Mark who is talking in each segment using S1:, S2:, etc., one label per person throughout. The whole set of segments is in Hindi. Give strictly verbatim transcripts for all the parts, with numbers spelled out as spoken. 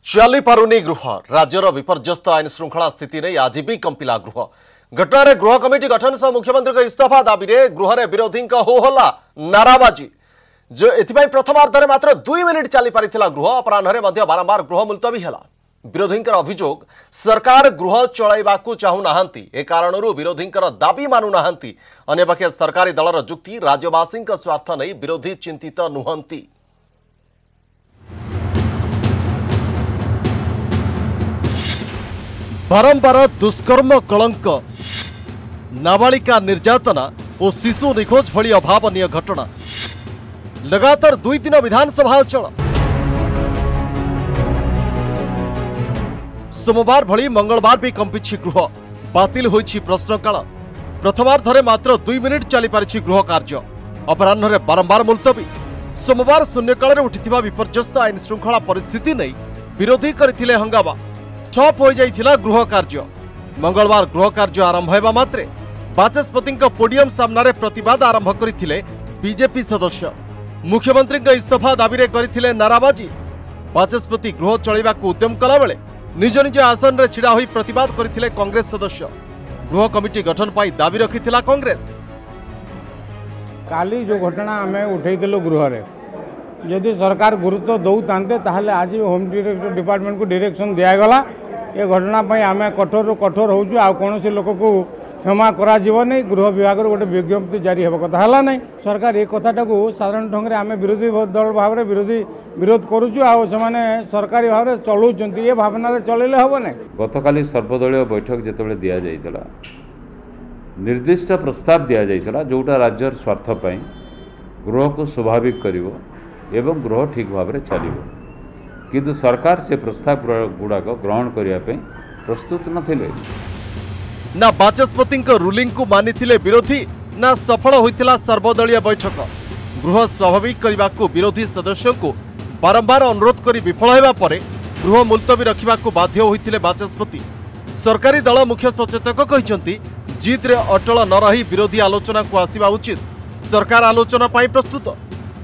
S1: चली पारुनी गृह राज्यर विपर्यस्त आईन श्रृंखला स्थिति नहीं आज भी कंपिला गृह घटना गृह कमिटी गठन सह मुख्यमंत्री इस्तीफा दाबी में गृह में विरोधी हो हल्ला नाराबाजी जो एथिपाई प्रथमार्धरे मात्र दुई मिनिट चली पारिथिला गृह अपराह्न बारंबार गृह मुलतवी है। विरोधी अभियोग सरकार गृह चलैबाकू चाहू नाहांती ए कारणरू विरोधी दाबी मानु नाहांती। अन्यपक्षे सरकारी दलर जुक्ति राज्यवासी स्वार्थ नहीं विरोधी चिंतित नुहंती। बारंबार दुष्कर्म कलंक नाबालिका निर्यातना और शिशु निखोज भली अभावनीय घटना लगातार दुई दिन विधानसभा अचल सोमवार भली मंगलवार भी कंपिछि गृह बातिल होइछि प्रश्नकाल प्रथमार्धरे मात्र दुई मिनिट चली पारिछि गृह कार्य अपराह्न बारंबार मुलतवी सोमवार शून्यकाल उठिथिबा विपर्यस्त आईन श्रृंखला परिस्थिति नहीं विरोधी करथिले हंगामा ठप हो जाइथिला गृह कार्य। मंगलवार गृह कार्य आरंभ हेबा मात्रे बाचस्पति पोडियम सामने प्रतिवाद आरंभ करथिले बीजेपी सदस्य मुख्यमंत्री इस्तीफा दाबी रे करथिले नाराबाजी। बाचस्पति गृह चलैबाकू उद्यम कला बेले निज निज आसन रे छिड़ा होई प्रतिवाद करथिले कांग्रेस सदस्य। गृह कमिटी गठन पाई दाबी रखिथिला कांग्रेस।
S2: काली जो घटना आमे उठैथिलो गृह रे यदि सरकार गुरुत्व दौतांते ताहले आज होम डिपार्टमेंट को डायरेक्शन दिया गला ये घटना पाई आमे कठोर रु कठोर होजु आ कोनोसी लोक को क्षमा करा जीव नहीं। गृह विभाग गोटे विज्ञप्ति जारी हेबा कथा हला नहीं। सरकार ए कथाटा को साधारण ढंग रे आमे विरोधी दल भाव रे विरोधी विरोध करूछु आ माने सरकारी भाव रे चलौचंती ए भावना रे चलेले हबो नहीं।
S3: गतकाली सर्वदलीय बैठक जेतेबेले दिया जाइतला निर्दिष्ट प्रस्ताव दिया जाइतला जोटा राज्यर स्वार्थ पई गृह को स्वाभाविक करिवो एवं गृह ठीक भाव में चलो किंतु सरकार से प्रस्ताव गुड़ाक ग्रहण करने प्रस्तुत नथिले।
S1: ना बाचस्पति रूलिंग को मानिथिले विरोधी ना सफल होइतिला सर्वदलीय बैठक। गृह स्वाभाविक करने को विरोधी सदस्यों को बारंबार अनुरोध कर विफल होगा पर गृह मुलतवी रखा बाध्य होइतिले बाचस्पति। सरकारी दल मुख्य सचेतक कहते जिद रे अटल न रही विरोधी आलोचना को आसिबा उचित। सरकार आलोचना पाई प्रस्तुत।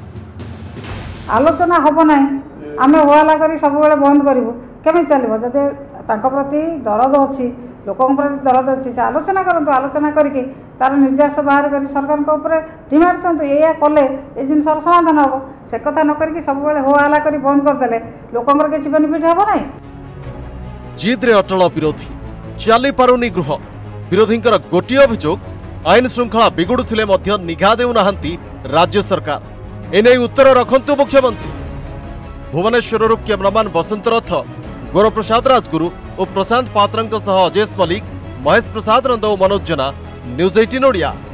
S4: आलोचना हम ना आम होला करी सब बेले बंद करूँ केमी चलो जदि प्रति दरद अच्छी लोक प्रति दरद अच्छी से आलोचना करूँ आलोचना करके तार निर्यास बाहर कर सरकार डिमांड दिखाँ या कले ये जिनसर समाधान हम से कथा न करके सब बेले होला करी बंद करदे लोक किसी बेनिफिट हम ना।
S1: जिद रे अटल विरोधी चली पारुनी गृह विरोधी गोटे अभियोग आईन श्रृंखला बिगुड़ुथिले मध्य निघा देउना राज्य सरकार। एने उत्तर रखंतु मुख्यमंत्री। भुवनेश्वर कैमरामैन बसंत रथ गोरप्रसाद राजगुरु और प्रशांत पात्रंक सह अजय मलिक महेश प्रसाद नंद और मनोज जेना न्यूज अठारह ओडिया।